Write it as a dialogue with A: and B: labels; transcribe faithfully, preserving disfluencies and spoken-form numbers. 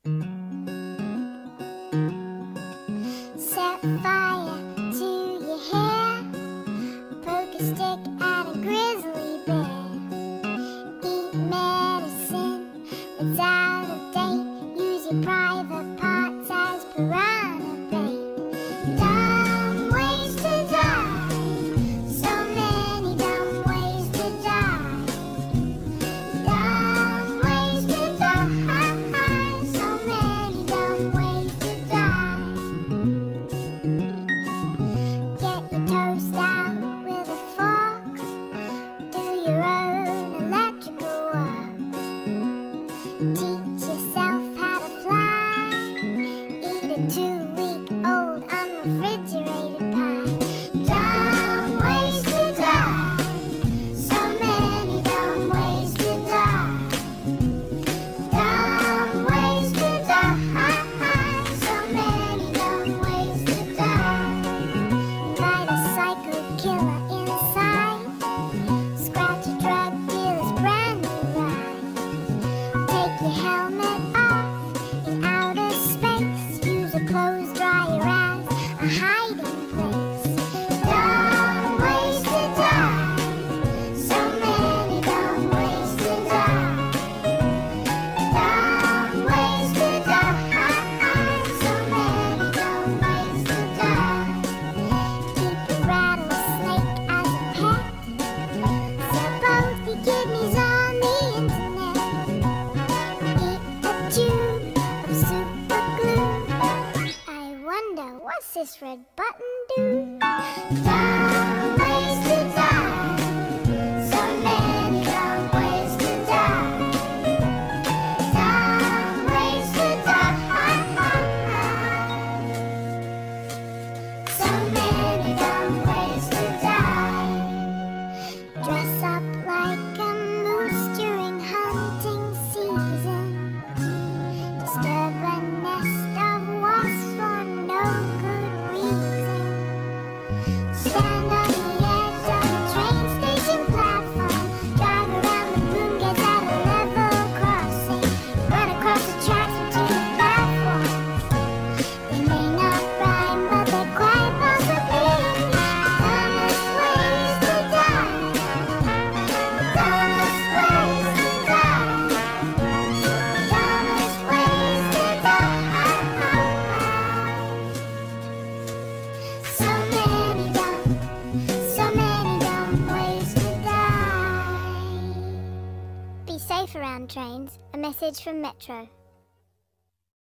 A: Set fire to your hair, poke a stick at a grizzly bear, eat medicine that's out of date, use your private parts as piranha bait. Dumb ways to die, so many dumb ways to die. Dumb ways to die, so many dumb ways to die. Get your toast out with a fork, do your own electrical work. Teach yourself how to fly, eat a two-week-old unrefrigerated pie. Dumb ways to die, so many dumb ways to die. Dumb ways to die, so many dumb ways to die. Fight a psycho killer inside, scratch a drug dealer's brand new ride. Take your helmet off in outer space, use a clothes dryer as a hiding place. Dumb ways to die, so many dumb ways to die. Dumb ways to die, so many dumb ways to die. Keep a rattlesnake as a pet, sell both your kidneys on the internet. Eat a tube of super glue. I wonder, what's this red button do? Dumb ways to die, so many dumb ways to die. Dumb ways to die, so many dumb ways to die. Dress up like a moose during hunting season. Disturb a nest of wasps for no good reason. Stand on the edge of a train station platform. Drive around the room, get at a level crossing. Run across the tracks between the platforms. They may not rhyme, but they're quite possibly the dumbest ways to die. Dumbest ways to die. Dumbest ways to die. So many dumb, so many dumb ways to die. Be safe around trains. A message from Metro.